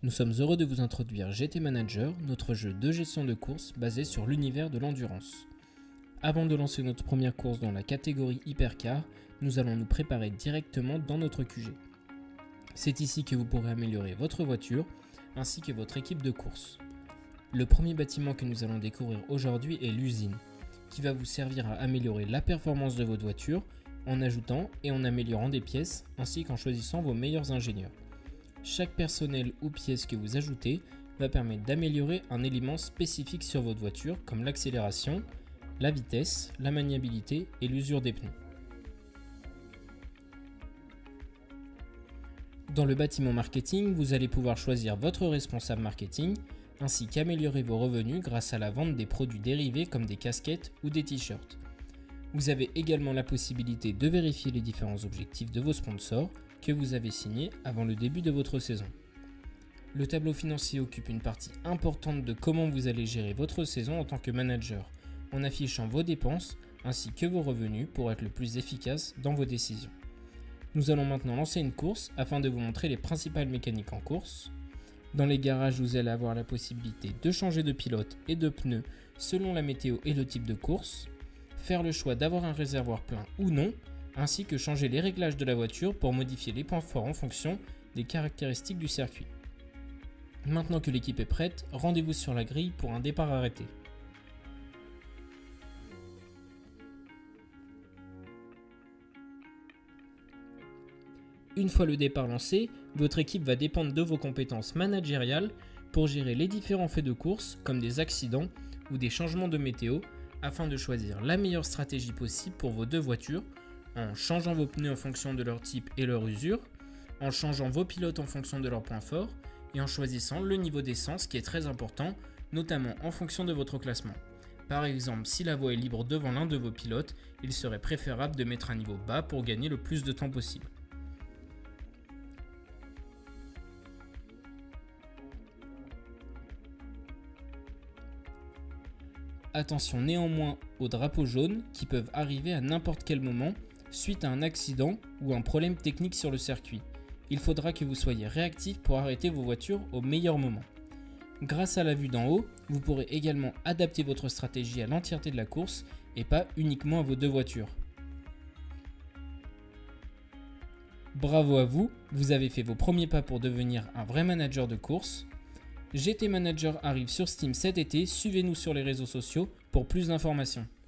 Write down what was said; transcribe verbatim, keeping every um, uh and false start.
Nous sommes heureux de vous introduire G T Manager, notre jeu de gestion de course basé sur l'univers de l'endurance. Avant de lancer notre première course dans la catégorie Hypercar, nous allons nous préparer directement dans notre Q G. C'est ici que vous pourrez améliorer votre voiture ainsi que votre équipe de course. Le premier bâtiment que nous allons découvrir aujourd'hui est l'usine, qui va vous servir à améliorer la performance de votre voiture en ajoutant et en améliorant des pièces ainsi qu'en choisissant vos meilleurs ingénieurs. Chaque personnel ou pièce que vous ajoutez va permettre d'améliorer un élément spécifique sur votre voiture comme l'accélération, la vitesse, la maniabilité et l'usure des pneus. Dans le bâtiment marketing, vous allez pouvoir choisir votre responsable marketing ainsi qu'améliorer vos revenus grâce à la vente des produits dérivés comme des casquettes ou des t-shirts. Vous avez également la possibilité de vérifier les différents objectifs de vos sponsors que vous avez signés avant le début de votre saison. Le tableau financier occupe une partie importante de comment vous allez gérer votre saison en tant que manager, en affichant vos dépenses ainsi que vos revenus pour être le plus efficace dans vos décisions. Nous allons maintenant lancer une course afin de vous montrer les principales mécaniques en course. Dans les garages, vous allez avoir la possibilité de changer de pilote et de pneus selon la météo et le type de course, faire le choix d'avoir un réservoir plein ou non, ainsi que changer les réglages de la voiture pour modifier les points forts en fonction des caractéristiques du circuit. Maintenant que l'équipe est prête, rendez-vous sur la grille pour un départ arrêté. Une fois le départ lancé, votre équipe va dépendre de vos compétences managériales pour gérer les différents faits de course comme des accidents ou des changements de météo afin de choisir la meilleure stratégie possible pour vos deux voitures en changeant vos pneus en fonction de leur type et leur usure, en changeant vos pilotes en fonction de leurs points forts et en choisissant le niveau d'essence qui est très important, notamment en fonction de votre classement. Par exemple, si la voie est libre devant l'un de vos pilotes, il serait préférable de mettre un niveau bas pour gagner le plus de temps possible. Attention néanmoins aux drapeaux jaunes qui peuvent arriver à n'importe quel moment suite à un accident ou un problème technique sur le circuit. Il faudra que vous soyez réactif pour arrêter vos voitures au meilleur moment. Grâce à la vue d'en haut, vous pourrez également adapter votre stratégie à l'entièreté de la course et pas uniquement à vos deux voitures. Bravo à vous, vous avez fait vos premiers pas pour devenir un vrai manager de course. G T Manager arrive sur Steam cet été, suivez-nous sur les réseaux sociaux pour plus d'informations.